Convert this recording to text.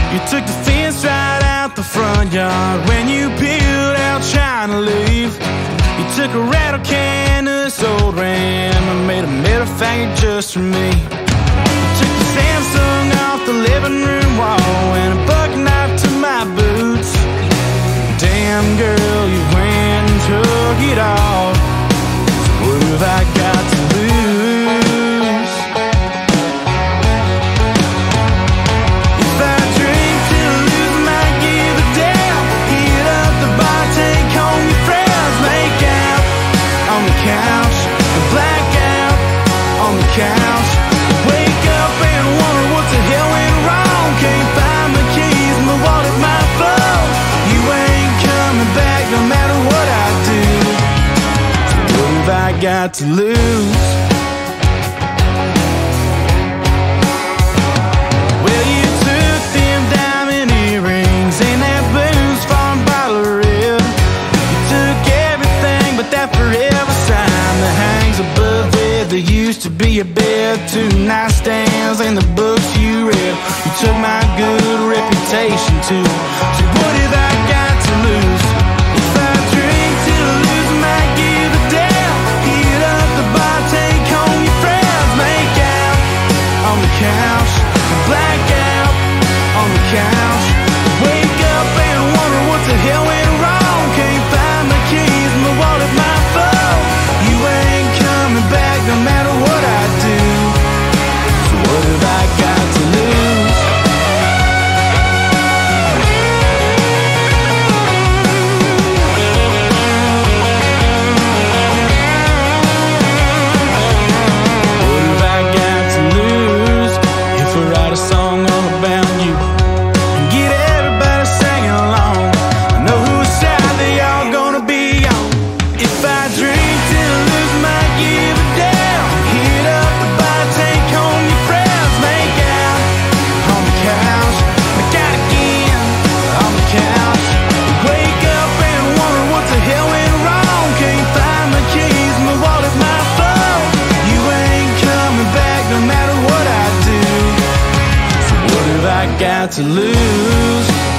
You took the fence right out the front yard when you peeled out trying to leave. You took a rattle can to this old ram and made a middle finger just for me. You took the Samsung off the living room wall and a buck knife to my boots. Damn girl, you went and took it all. So what have I got to lose? If I drink till I lose, might give a damn. Heat up the bar, take home your friends, make out on the couch, the blackout on the couch. Wake up and wonder what the hell went wrong. Can't find my keys, my wallet, my phone. You ain't coming back no matter what I do. So what have I got to lose? Well, you took them diamond earrings and that Boone's Farm bottle of red. You took everything but that forever sign that hangs above it. There used to be a bed, 2 nightstands, and the books you read. You took my good reputation too. So what have I got to lose? If I drink till I lose, might give a damn. Heat up the bar, take home your friends, make out on the couch, black out on the couch. Wake up and wonder what the hell went wrong. Can't find my keys, my wallet, my phone. You ain't coming back no matter what I do. So what have I got to lose? What have I got to lose if I write a song all about you and get everybody singing along? I know whose side they all gonna be on. If I drink till I lose, might give a damn. Heat up the bar, take home your friends, make out on the couch, make out again on the couch. Wake up and wonder what the hell went wrong. Can't find my keys, my wallet, my phone. You ain't coming back no matter what I do. So what have I got to lose?